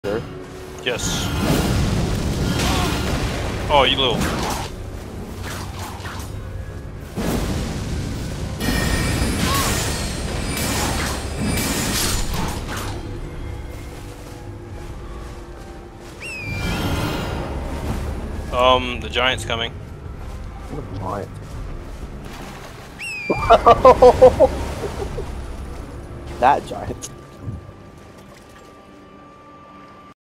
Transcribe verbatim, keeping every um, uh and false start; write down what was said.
Sure. Yes. Oh, you little. Um, the giant's coming. What a giant. That giant.